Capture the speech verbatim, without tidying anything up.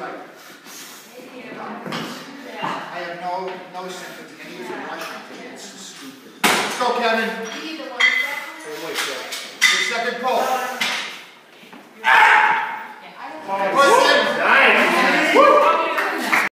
right. I have no, no sympathy. And he was in Washington. It's stupid. Let's go, Kevin. Hey, wait, wait. Your second pull.